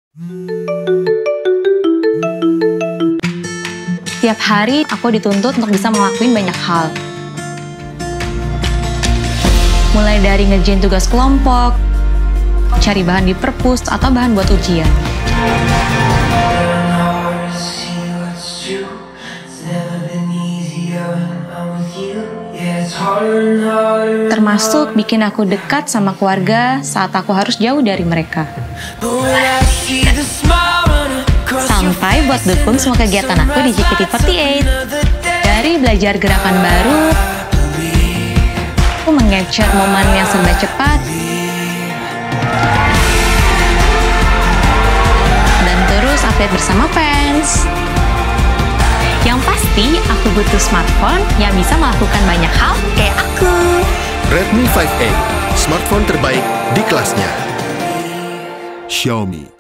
Tiap hari aku dituntut untuk bisa ngelakuin banyak hal. Mulai dari ngerjain tugas kelompok, cari bahan di perpus, atau bahan buat ujian. Termasuk bikin aku dekat sama keluarga saat aku harus jauh dari mereka. Sampai buat dukung semua kegiatan aku di JKT48. Dari belajar gerakan baru, aku meng-capture momen yang serba cepat, dan terus update bersama fans. Yang pasti, aku butuh smartphone yang bisa melakukan banyak hal kayak aku. Redmi 5A, smartphone terbaik di kelasnya. Xiaomi.